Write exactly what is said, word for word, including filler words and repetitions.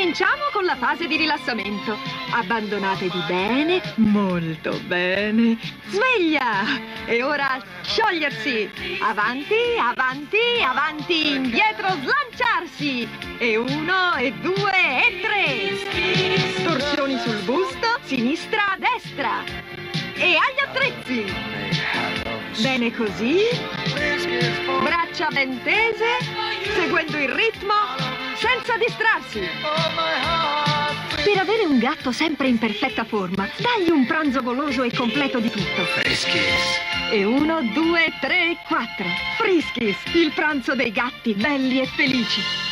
Cominciamo con la fase di rilassamento. Abbandonatevi bene, molto bene. Sveglia! E ora sciogliersi. Avanti, avanti, avanti, indietro, slanciarsi. E uno, e due, e tre. Torsioni sul busto, sinistra, destra. E agli attrezzi. Bene così. Braccia ben tese, seguendo il ritmo, senza distrarsi. Per avere un gatto sempre in perfetta forma, dagli un pranzo goloso e completo di tutto. Friskies. E uno, due, tre, quattro. Friskies, il pranzo dei gatti belli e felici.